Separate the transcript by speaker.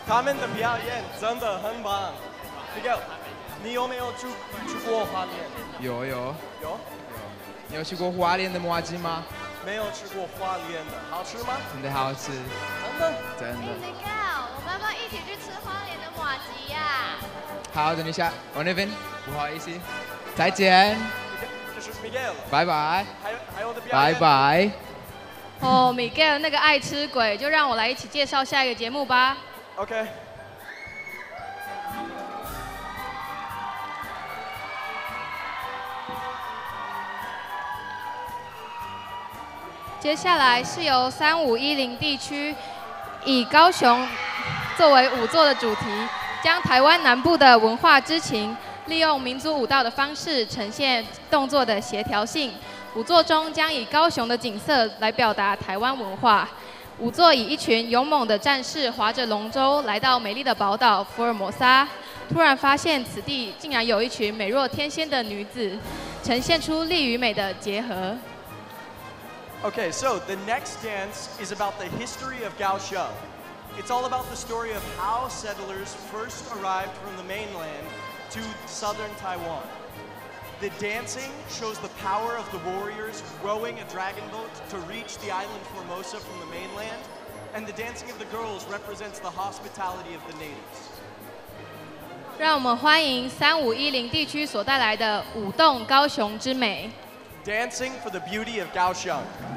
Speaker 1: 他们的表演真的很棒。Miguel，你有没有去过花莲？
Speaker 2: 有。
Speaker 1: 有。
Speaker 2: 你有去过花莲的麻糬吗？
Speaker 1: 没有吃过花莲的，好吃吗？
Speaker 2: 真的好吃。真的。
Speaker 3: Miguel，我们要不要一起去吃花莲的麻糬呀？
Speaker 2: 好，等一下，我那边不好意思，再见。
Speaker 1: 这是 Miguel。
Speaker 2: 拜拜。
Speaker 1: 还有我的表演。
Speaker 2: 拜拜。
Speaker 4: 哦 ，Miguel 那个爱吃鬼，就让我来一起介绍下一个节目吧。
Speaker 1: OK。
Speaker 4: 接下来是由3510地区以高雄作为舞作的主题，将台湾南部的文化之情，利用民族舞蹈的方式呈现动作的协调性。舞作中将以高雄的景色来表达台湾文化。舞作以一群勇猛的战士划着龙舟来到美丽的宝岛福尔摩沙，突然发现此地竟然有一群美若天仙的女子，呈现出力与美的结合。
Speaker 1: Okay, so the next dance is about the history of Kaohsiung. It's all about the story of how settlers first arrived from the mainland to southern Taiwan. The dancing shows the power of the warriors rowing a dragon boat to reach the island Formosa from the mainland, and the dancing of the girls represents the hospitality of the natives.
Speaker 4: 让我们欢迎3510地区所带来的舞动高雄之美。
Speaker 1: Dancing for the beauty of Kaohsiung.